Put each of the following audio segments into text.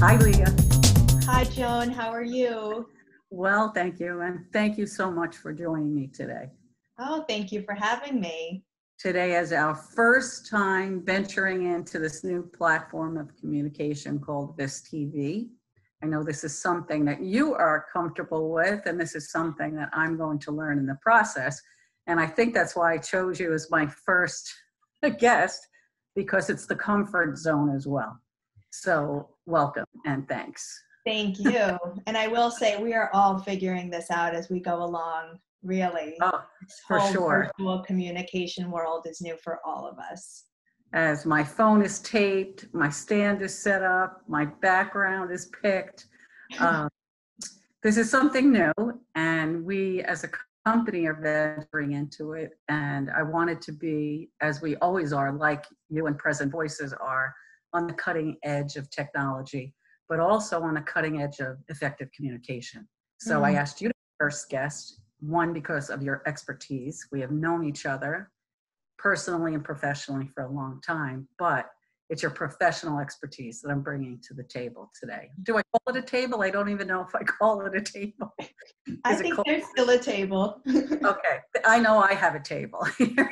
Hi, Leah. Hi, Joan. How are you? Well, thank you. And thank you so much for joining me today. Oh, thank you for having me. Today is our first time venturing into this new platform of communication called Vis TV. I know this is something that you are comfortable with, and this is something that I'm going to learn in the process. And I think that's why I chose you as my first guest, because it's the comfort zone as well. So welcome and thanks. Thank you. And I will say we are all figuring this out as we go along, really. Oh, This for whole sure. virtual communication world is new for all of us. As my phone is taped, my stand is set up, my background is picked. Um, this is something new, and we as a company are venturing into it. And I wanted to be, as we always are, like you and Present Voices are, on the cutting edge of technology, but also on the cutting edge of effective communication. So I asked you to be the first guest, one, because of your expertise. We have known each other personally and professionally for a long time, but it's your professional expertise that I'm bringing to the table today. Do I call it a table? I don't even know if I call it a table. I Is it think called? there's still a table. Okay, I know I have a table here.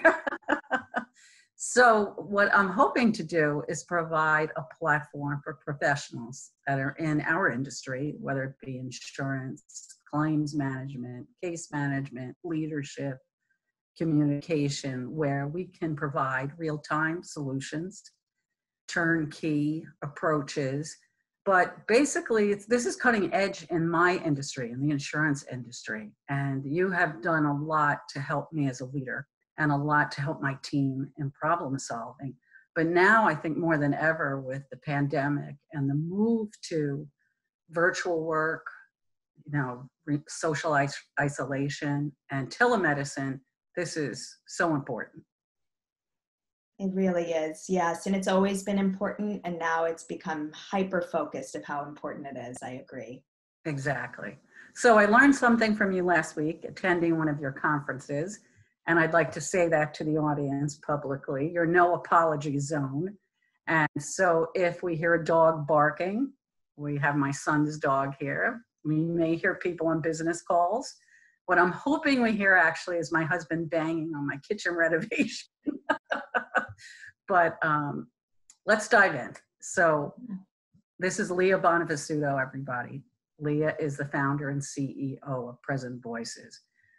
So what I'm hoping to do is provide a platform for professionals that are in our industry, whether it be insurance, claims management, case management, leadership, communication, where we can provide real-time solutions, turnkey approaches. But basically, this is cutting edge in my industry, in the insurance industry. And you have done a lot to help me as a leader and a lot to help my team in problem solving. But now I think more than ever with the pandemic and the move to virtual work, social isolation and telemedicine, this is so important. It really is, yes. And it's always been important, and now it's become hyper-focused of how important it is. I agree. Exactly. So I learned something from you last week attending one of your conferences, and I'd like to say that to the audience publicly. You're no apology zone. And so if we hear a dog barking, we have my son's dog here. We may hear people on business calls. What I'm hoping we hear actually is my husband banging on my kitchen renovation. But let's dive in. So this is Leah Bonavisuto, everybody. Leah is the founder and CEO of Present Voices,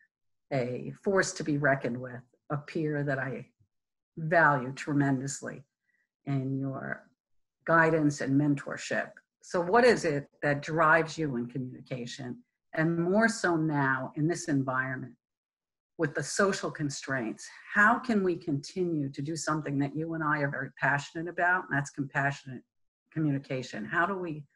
a force to be reckoned with, a peer that I value tremendously in your guidance and mentorship. So what is it that drives you in communication? And more so now in this environment with the social constraints, how can we continue to do something that you and I are very passionate about, and that's compassionate communication? How do we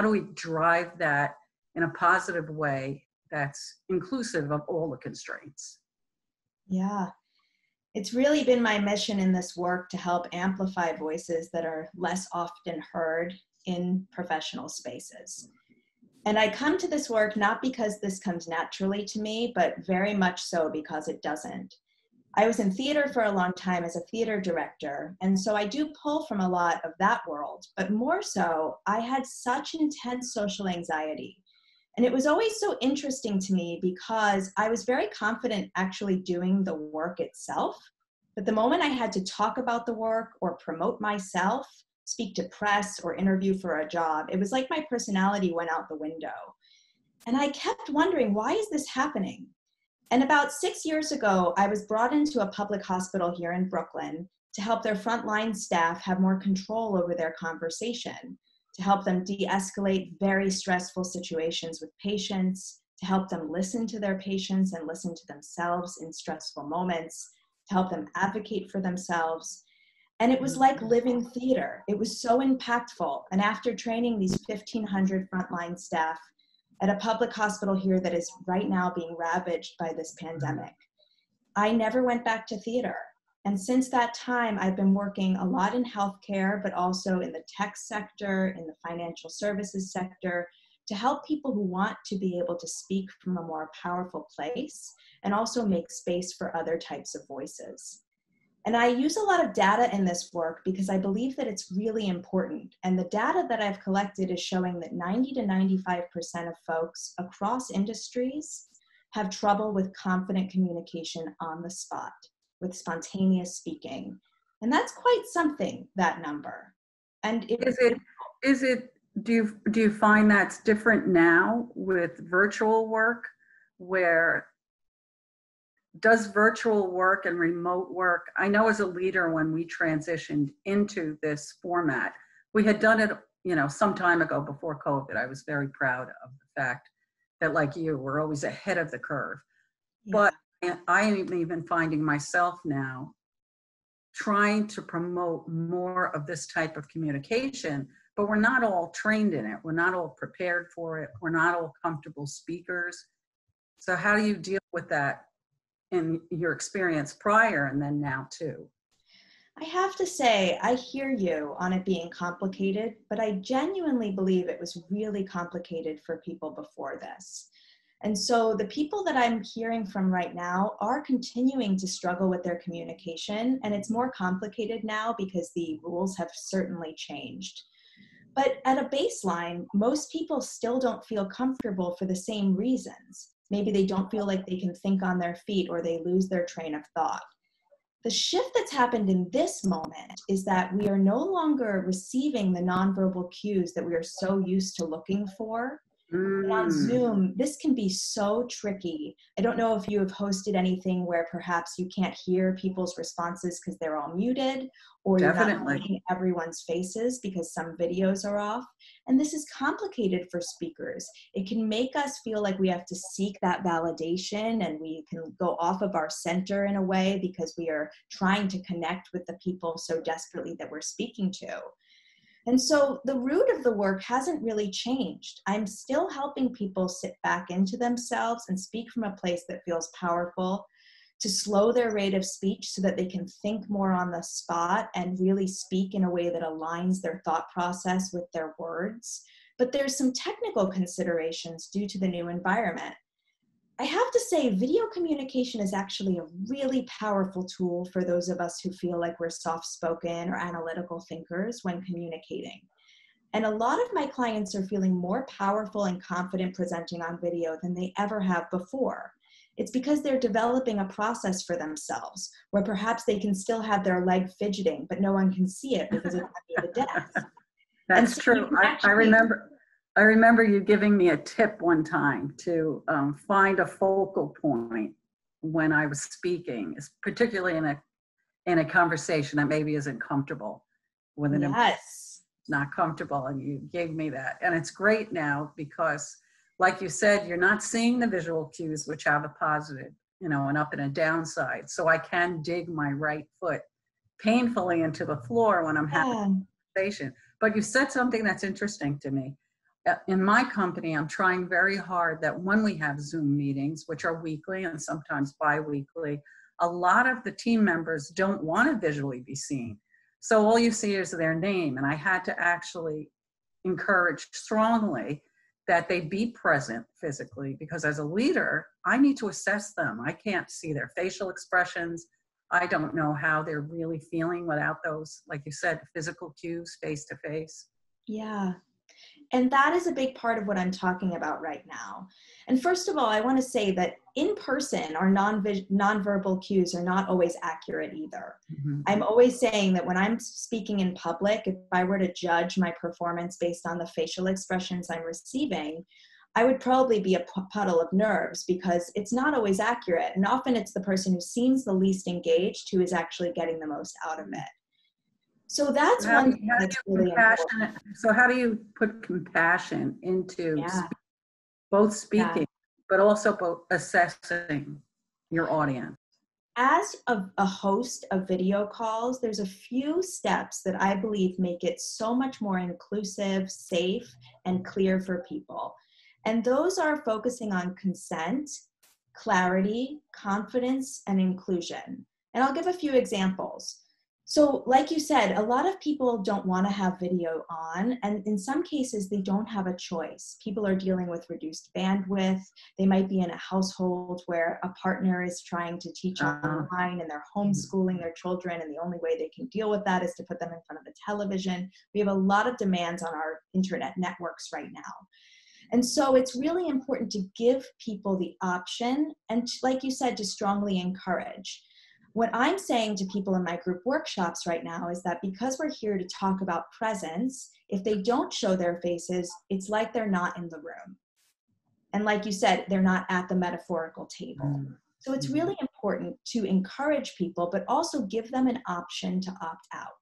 drive that in a positive way that's inclusive of all the constraints? Yeah. It's really been my mission in this work to help amplify voices that are less often heard in professional spaces. And I come to this work not because this comes naturally to me, but very much so because it doesn't. I was in theater for a long time as a theater director, and so I do pull from a lot of that world, but more so, I had such intense social anxiety. And it was always so interesting to me because I was very confident actually doing the work itself. But the moment I had to talk about the work or promote myself, speak to press or interview for a job, it was like my personality went out the window. And I kept wondering, why is this happening? And about 6 years ago, I was brought into a public hospital here in Brooklyn to help their frontline staff have more control over their conversation, to help them de-escalate very stressful situations with patients, to help them listen to their patients and listen to themselves in stressful moments, to help them advocate for themselves. And it was like living theater. It was so impactful. And after training these 1,500 frontline staff at a public hospital here that is right now being ravaged by this pandemic, I never went back to theater. And since that time, I've been working a lot in healthcare, but also in the tech sector, in the financial services sector, to help people who want to be able to speak from a more powerful place and also make space for other types of voices. And I use a lot of data in this work because I believe that it's really important. And the data that I've collected is showing that 90 to 95% of folks across industries have trouble with confident communication on the spot, with spontaneous speaking. And that's quite something, that number. And do you find that's different now with virtual work, where does virtual work and remote work, I know as a leader when we transitioned into this format, we had done it, some time ago before COVID. I was very proud of the fact that, like you, we're always ahead of the curve. Yeah. But I am even finding myself now trying to promote more of this type of communication, but we're not all trained in it. We're not all prepared for it. We're not all comfortable speakers. So how do you deal with that in your experience prior and then now too? I have to say, I hear you on it being complicated, but I genuinely believe it was really complicated for people before this. And so the people that I'm hearing from right now are continuing to struggle with their communication, and it's more complicated now because the rules have certainly changed. But at a baseline, most people still don't feel comfortable for the same reasons. Maybe they don't feel like they can think on their feet, or they lose their train of thought. The shift that's happened in this moment is that we are no longer receiving the nonverbal cues that we are so used to looking for. And on Zoom, this can be so tricky. I don't know if you have hosted anything where perhaps you can't hear people's responses because they're all muted, or you're not seeing everyone's faces because some videos are off. And this is complicated for speakers. It can make us feel like we have to seek that validation, and we can go off of our center in a way because we are trying to connect with the people so desperately that we're speaking to. And so the root of the work hasn't really changed. I'm still helping people sit back into themselves and speak from a place that feels powerful, to slow their rate of speech so that they can think more on the spot and really speak in a way that aligns their thought process with their words. But there's some technical considerations due to the new environment. I have to say, video communication is actually a really powerful tool for those of us who feel like we're soft-spoken or analytical thinkers when communicating. And a lot of my clients are feeling more powerful and confident presenting on video than they ever have before. It's because they're developing a process for themselves where perhaps they can still have their leg fidgeting, but no one can see it because it's under the desk. That's true. I remember you giving me a tip one time to find a focal point when I was speaking, particularly in a conversation that maybe isn't comfortable with an not comfortable, and you gave me that. And it's great now because, like you said, you're not seeing the visual cues, which have a positive, an up and a downside. So I can dig my right foot painfully into the floor when I'm having a conversation. But you said something that's interesting to me. In my company, I'm trying very hard that when we have Zoom meetings, which are weekly and sometimes bi-weekly, a lot of the team members don't want to visually be seen. So all you see is their name. And I had to actually encourage strongly that they be present physically, because as a leader, I need to assess them. I can't see their facial expressions. I don't know how they're really feeling without those, like you said, physical cues face to face. Yeah. And that is a big part of what I'm talking about right now. And first of all, I want to say that in person, our nonverbal cues are not always accurate either. Mm-hmm. I'm always saying that when I'm speaking in public, if I were to judge my performance based on the facial expressions I'm receiving, I would probably be a puddle of nerves because it's not always accurate. And often it's the person who seems the least engaged who is actually getting the most out of it. So that's one thing that's really important. So how do you put compassion into both speaking, but also both assessing your audience? As a host of video calls, there's a few steps that I believe make it so much more inclusive, safe, and clear for people. And those are focusing on consent, clarity, confidence, and inclusion. And I'll give a few examples. So like you said, a lot of people don't want to have video on, and in some cases they don't have a choice. People are dealing with reduced bandwidth. They might be in a household where a partner is trying to teach online and they're homeschooling their children, and the only way they can deal with that is to put them in front of a television. We have a lot of demands on our internet networks right now. And so it's really important to give people the option, and like you said, to strongly encourage. What I'm saying to people in my group workshops right now is that because we're here to talk about presence, if they don't show their faces, it's like they're not in the room. And like you said, they're not at the metaphorical table. So it's really important to encourage people, but also give them an option to opt out.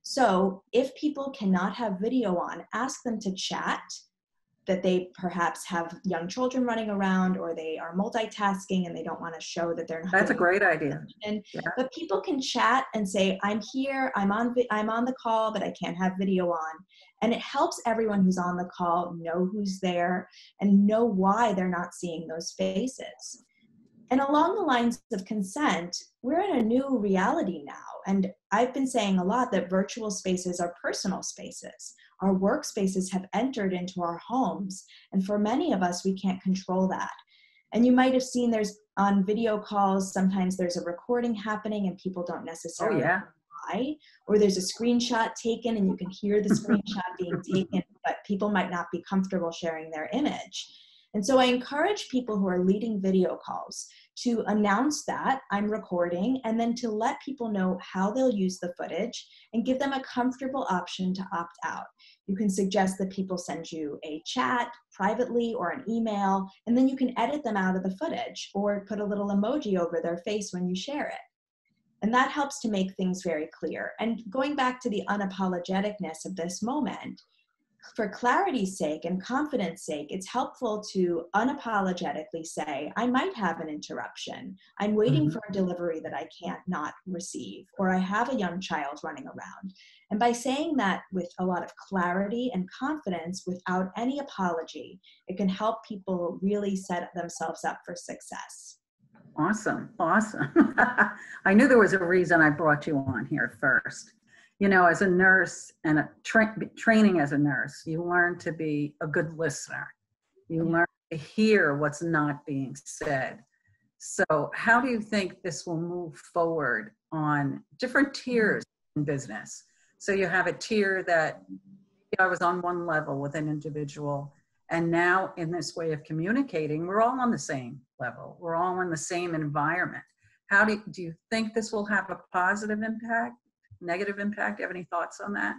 So if people cannot have video on, ask them to chat, that they perhaps have young children running around, or they are multitasking and they don't want to show that they're not. That's a great idea. But people can chat and say, I'm here, I'm on the call, but I can't have video on. And it helps everyone who's on the call know who's there and know why they're not seeing those faces. And along the lines of consent, we're in a new reality now. And I've been saying a lot that virtual spaces are personal spaces. Our workspaces have entered into our homes. And for many of us, we can't control that. And you might have seen there's on video calls, sometimes there's a recording happening and people don't necessarily know why. Or there's a screenshot taken and you can hear the screenshot being taken, but people might not be comfortable sharing their image. And so I encourage people who are leading video calls to announce that I'm recording, and then to let people know how they'll use the footage and give them a comfortable option to opt out. You can suggest that people send you a chat privately or an email, and then you can edit them out of the footage or put a little emoji over their face when you share it. And that helps to make things very clear. And going back to the unapologeticness of this moment, for clarity's sake and confidence sake, it's helpful to unapologetically say, I might have an interruption. I'm waiting for a delivery that I can't not receive, or I have a young child running around. And by saying that with a lot of clarity and confidence without any apology, it can help people really set themselves up for success. Awesome, awesome. I knew there was a reason I brought you on here first. You know, as a nurse and training as a nurse, you learn to be a good listener. You learn to hear what's not being said. So how do you think this will move forward on different tiers in business? So you have a tier that I was on one level with an individual, and now in this way of communicating, we're all on the same level. We're all in the same environment. How do you think this will have a positive impact? Negative impact? Do you have any thoughts on that?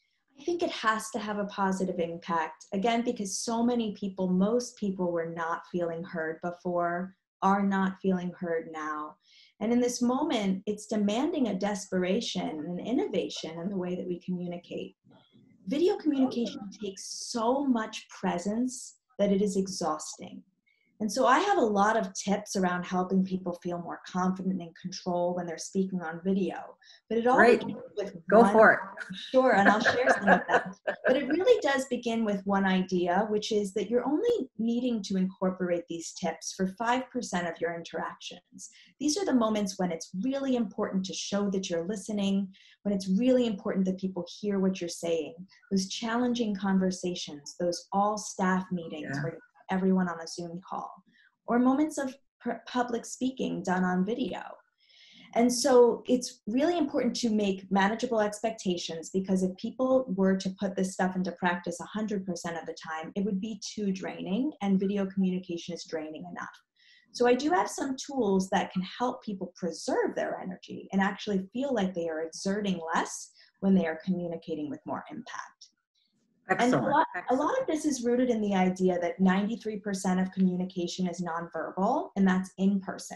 I think it has to have a positive impact, again, because so many people, most people were not feeling heard before, are not feeling heard now. And in this moment, it's demanding a desperation and innovation in the way that we communicate. Video communication takes so much presence that it is exhausting. And so I have a lot of tips around helping people feel more confident and in control when they're speaking on video. But it all begins with Go for it. Sure, and I'll share some of them. But it really does begin with one idea, which is that you're only needing to incorporate these tips for 5% of your interactions. These are the moments when it's really important to show that you're listening, when it's really important that people hear what you're saying, those challenging conversations, those all staff meetings where everyone on a Zoom call, or moments of public speaking done on video. And so it's really important to make manageable expectations, because if people were to put this stuff into practice 100% of the time, it would be too draining, and video communication is draining enough. So I do have some tools that can help people preserve their energy and actually feel like they are exerting less when they are communicating with more impact. Excellent. And a lot of this is rooted in the idea that 93% of communication is nonverbal, and that's in person.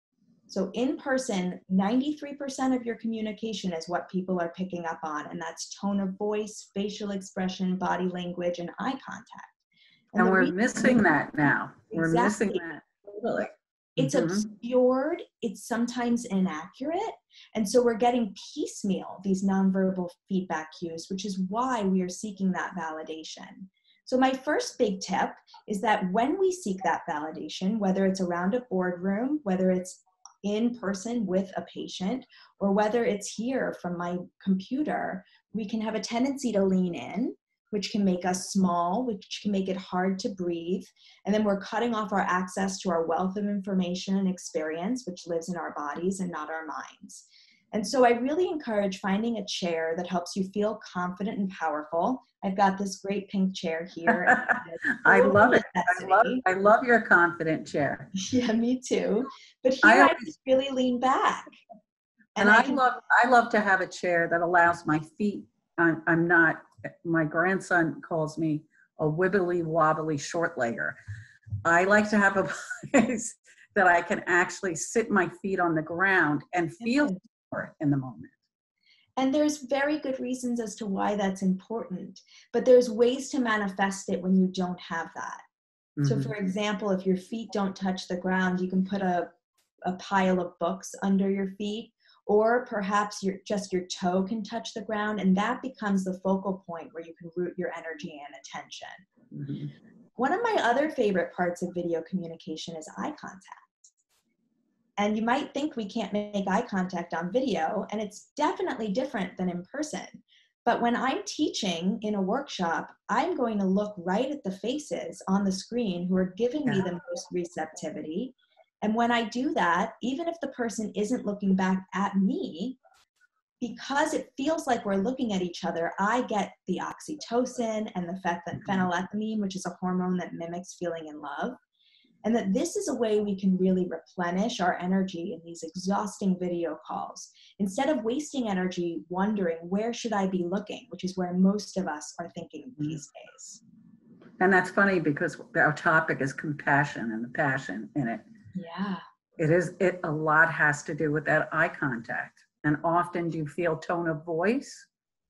So in person, 93% of your communication is what people are picking up on, and that's tone of voice, facial expression, body language, and eye contact. And we're missing that now. We're missing that. Totally. It's obscured, it's sometimes inaccurate, and so we're getting piecemeal these nonverbal feedback cues, which is why we are seeking that validation. So my first big tip is that when we seek that validation, whether it's around a boardroom, whether it's in person with a patient, or whether it's here from my computer, we can have a tendency to lean in, which can make us small, which can make it hard to breathe. And then we're cutting off our access to our wealth of information and experience, which lives in our bodies and not our minds. And so I really encourage finding a chair that helps you feel confident and powerful. I've got this great pink chair here. I love it. I love your confident chair. Yeah, me too. But here I just really lean back. And I love to have a chair that allows my feet. I'm not, my grandson calls me a wibbly wobbly short legger. I like to have a place that I can actually sit my feet on the ground and feel in the moment. And there's very good reasons as to why that's important, but there's ways to manifest it when you don't have that. So for example, if your feet don't touch the ground, you can put a pile of books under your feet, or perhaps just your toe can touch the ground, and that becomes the focal point where you can root your energy and attention. One of my other favorite parts of video communication is eye contact. And you might think we can't make eye contact on video, and it's definitely different than in person. But when I'm teaching in a workshop, I'm going to look right at the faces on the screen who are giving me the most receptivity. And when I do that, even if the person isn't looking back at me, because it feels like we're looking at each other, I get the oxytocin and the phenylethylamine, which is a hormone that mimics feeling in love. And that this is a way we can really replenish our energy in these exhausting video calls, instead of wasting energy wondering, where should I be looking, which is where most of us are thinking these days. And that's funny because our topic is compassion and the passion in it. Yeah. A lot has to do with that eye contact. And often do you feel tone of voice?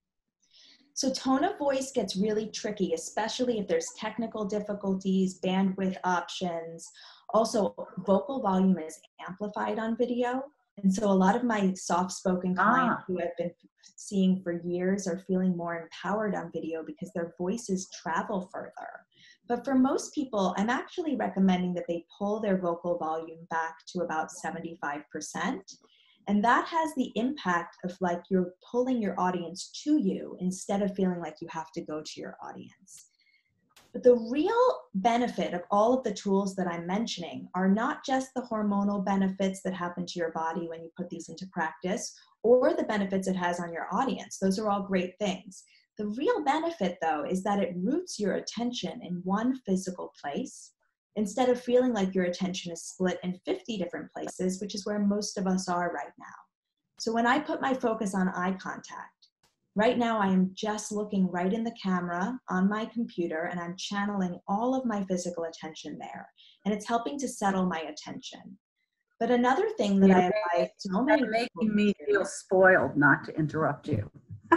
So tone of voice gets really tricky, especially if there's technical difficulties, bandwidth options. Also, vocal volume is amplified on video. And so a lot of my soft-spoken clients who I've been seeing for years are feeling more empowered on video because their voices travel further. But for most people, I'm actually recommending that they pull their vocal volume back to about 75%. And that has the impact of like you're pulling your audience to you instead of feeling like you have to go to your audience. But the real benefit of all of the tools that I'm mentioning are not just the hormonal benefits that happen to your body when you put these into practice, or the benefits it has on your audience. Those are all great things. The real benefit, though, is that it roots your attention in one physical place, instead of feeling like your attention is split in 50 different places, which is where most of us are right now. So when I put my focus on eye contact, right now I am just looking right in the camera on my computer, and I'm channeling all of my physical attention there. And it's helping to settle my attention. But another thing that I advise so many people making me feel spoiled, not to interrupt you.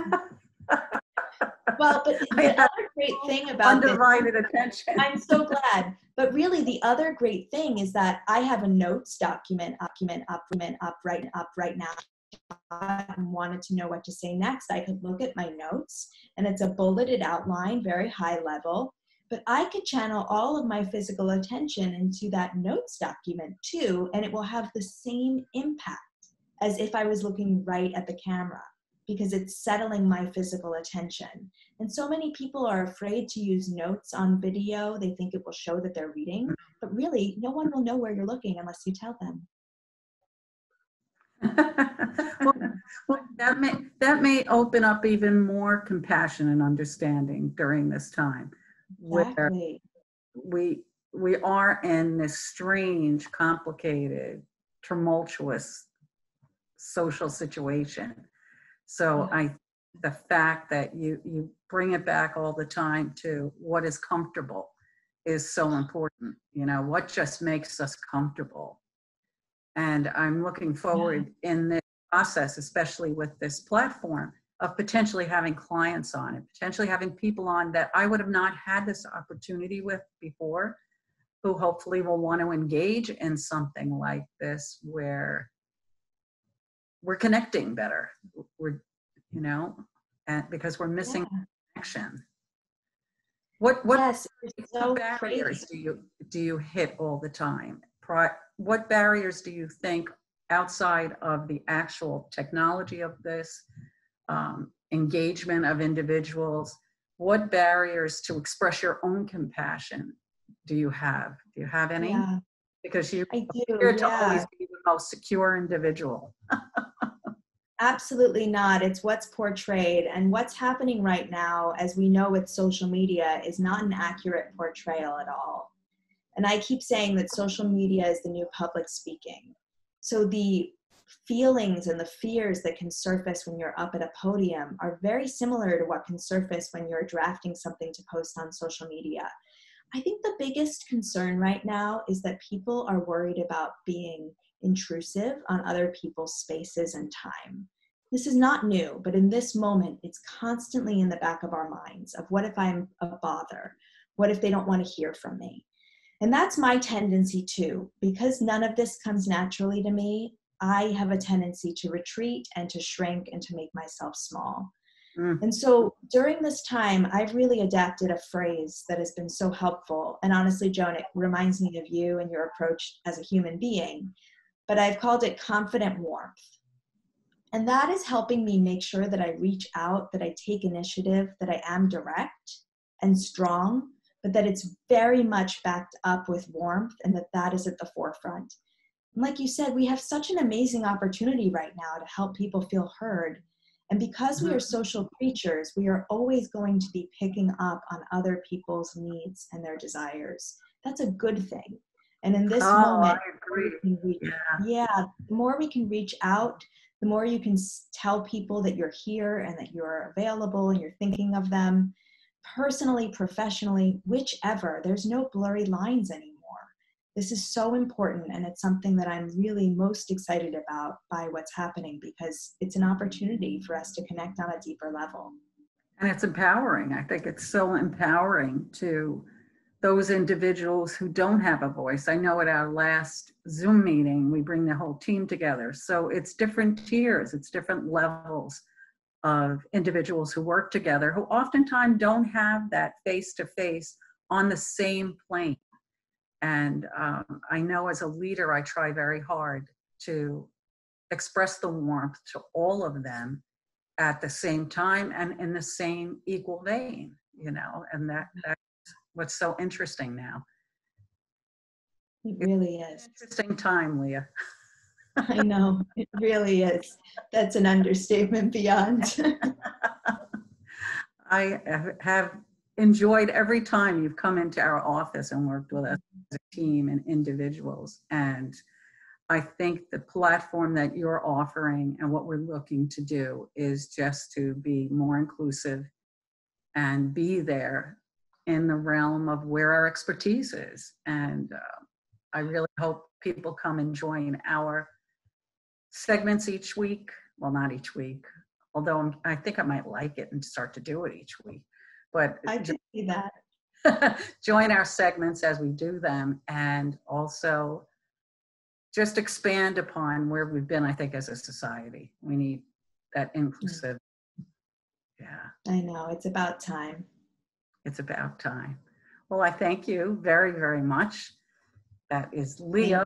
Well, but the other great thing about undivided attention. I'm so glad. But really, the other great thing is that I have a notes document up right now. I wanted to know what to say next. I could look at my notes, and it's a bulleted outline, very high level. But I could channel all of my physical attention into that notes document too, and it will have the same impact as if I was looking right at the camera, because it's settling my physical attention. And so many people are afraid to use notes on video. They think it will show that they're reading, but really no one will know where you're looking unless you tell them. well, that may open up even more compassion and understanding during this time. Exactly. Where we are in this strange, complicated, tumultuous social situation. So the fact that you bring it back all the time to what is comfortable is so important. You know, what just makes us comfortable. And I'm looking forward in this process, especially with this platform, of potentially having clients on it, potentially having people on that I would have not had this opportunity with before, who hopefully will want to engage in something like this where we're connecting better. We're, you know, and because we're missing connection. What barriers do you hit all the time? What barriers do you think outside of the actual technology of this, engagement of individuals, what barriers to express your own compassion do you have? Do you have any? Yeah, Because you I do. appear to Yeah. always be the most secure individual. Absolutely not. It's what's portrayed. And what's happening right now, as we know with social media, is not an accurate portrayal at all. And I keep saying that social media is the new public speaking. So the feelings and the fears that can surface when you're up at a podium are very similar to what can surface when you're drafting something to post on social media. I think the biggest concern right now is that people are worried about being intrusive on other people's spaces and time. This is not new, but in this moment, it's constantly in the back of our minds of what if I'm a bother? What if they don't want to hear from me? And that's my tendency too. Because none of this comes naturally to me, I have a tendency to retreat and to shrink and to make myself small. And so during this time, I've really adapted a phrase that has been so helpful. And honestly, Joan, it reminds me of you and your approach as a human being, but I've called it confident warmth. And that is helping me make sure that I reach out, that I take initiative, that I am direct and strong, but that it's very much backed up with warmth and that that is at the forefront. And like you said, we have such an amazing opportunity right now to help people feel heard. And because we are social creatures, we are always going to be picking up on other people's needs and their desires. That's a good thing. And in this moment, I agree. the more we can reach out, the more you can tell people that you're here and that you're available and you're thinking of them personally, professionally, whichever. There's no blurry lines anymore. This is so important, and it's something that I'm really most excited about by what's happening, because it's an opportunity for us to connect on a deeper level. And it's empowering. I think it's so empowering to those individuals who don't have a voice. I know at our last Zoom meeting, we bring the whole team together. So it's different tiers, it's different levels of individuals who work together, who oftentimes don't have that face-to-face on the same plane. And I know as a leader, I try very hard to express the warmth to all of them at the same time and in the same equal vein, you know, and that's what's so interesting now. It really is. Interesting time, Leah. I know, it really is. That's an understatement beyond. I have enjoyed every time you've come into our office and worked with us as a team and individuals. And I think the platform that you're offering and what we're looking to do is just to be more inclusive and be there in the realm of where our expertise is. And I really hope people come and join our segments each week. Well, not each week, although I think I might like it and start to do it each week. But I can see that. join our segments as we do them, and also just expand upon where we've been, I think, as a society. We need that inclusive. Yeah. I know, it's about time. It's about time. Well, I thank you very, very much. That is Leah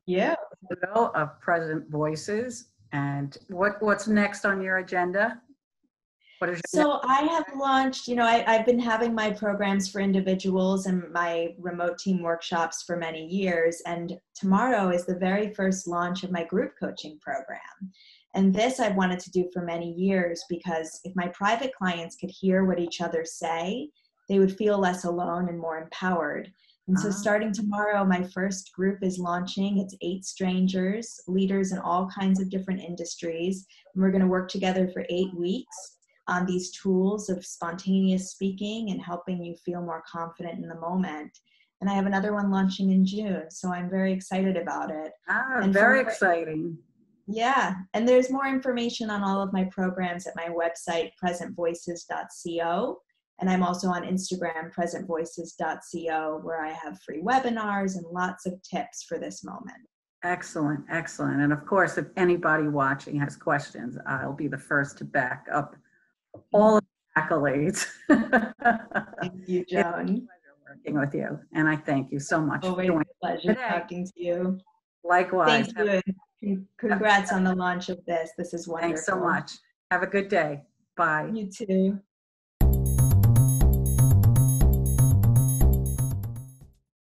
of Present Voices. And what's next on your agenda? What is your So I have launched, I've been having my programs for individuals and my remote team workshops for many years. And tomorrow is the very first launch of my group coaching program. And this I've wanted to do for many years, because if my private clients could hear what each other say, they would feel less alone and more empowered. And so starting tomorrow, my first group is launching. It's 8 strangers, leaders in all kinds of different industries. And we're going to work together for 8 weeks on these tools of spontaneous speaking and helping you feel more confident in the moment. And I have another one launching in June, so I'm very excited about it. Very exciting. Yeah, and there's more information on all of my programs at my website, presentvoices.co. And I'm also on Instagram, presentvoices.co, where I have free webinars and lots of tips for this moment. Excellent, excellent. And of course, if anybody watching has questions, I'll be the first to back up all of the accolades. Thank you, Joan. It's a pleasure working with you. And I thank you so much. Always a pleasure talking to you. Likewise. Thank you. Congrats on the launch of this. This is wonderful. Thanks so much. Have a good day. Bye. You too.